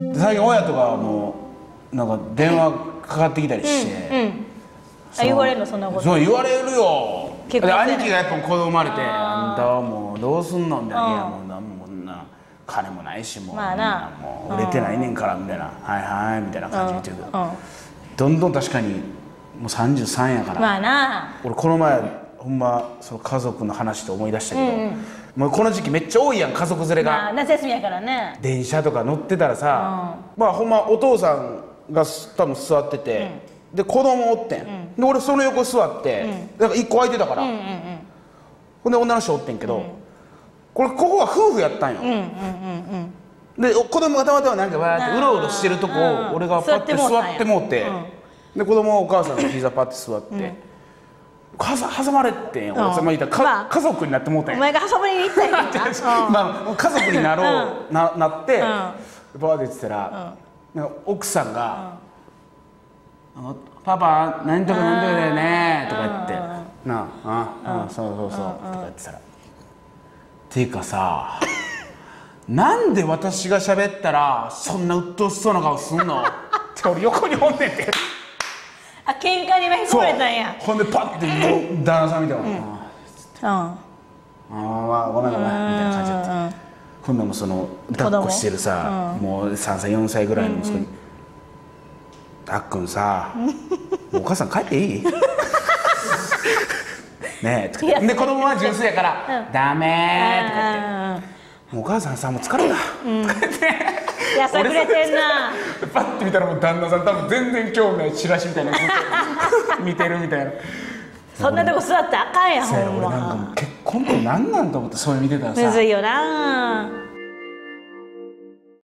最近親とかもなんか電話かかってきたりして、 言われるのそんなこと。 そう言われるよ。で兄貴がやっぱ子供生まれて「あんたはもうどうすんの?」みたいな「いやもうなんもんな金もないしもうもう売れてないねんから」みたいな「はいはい」みたいな感じで言ってるけど、どんどん確かにもう33やから。 まあな。 俺この前ほんまその家族の話で思い出したけど、もうこの時期めっちゃ多いやん家族連れが。 夏休みやからね。 電車とか乗ってたらさ、まあほんまお父さんが多分座ってて、で子供おってん、で俺その横座って、だから1個空いてたから、ほんで女の人おってんけど、ここは夫婦やったんよ。で子供がたまたまなんかわーってうろうろしてるとこを俺がパッて座ってもうて、で子供はお母さんの膝パッて座って。挟まれてんよ。俺言ったら家族になってもうたんや。 お前が挟まれに行ったんやな。 まあ家族になろうなってバーって言ってたら、奥さんが「パパ何とか何とかだよね」とか言って「なあそうそうそう」とか言ってたら「ていうかさなんで私が喋ったらそんな鬱陶しそうな顔すんの?」って俺横におんねんて。 あ、喧嘩に巻き込まれたんや。 ほんでパッて旦那さんみたいな「ああごめんごめん」みたいな感じだって。ほんならもうその抱っこしてるさ、もう3歳4歳ぐらいの息子に「たっくんさお母さん帰っていい?」ねえとか言って、で子供は純粋やから「ダメ」とか言って「もうお母さんさもう疲れた」とか言って。 やさぐれてんな。 パッて見たらもう旦那さん多分全然興味ないチラシみたいな見てるみたいな。 そんなとこ座ってあかんやんほんま。 俺なんかもう結婚って何なんと思ってそれ見てたらさ。 むずいよな。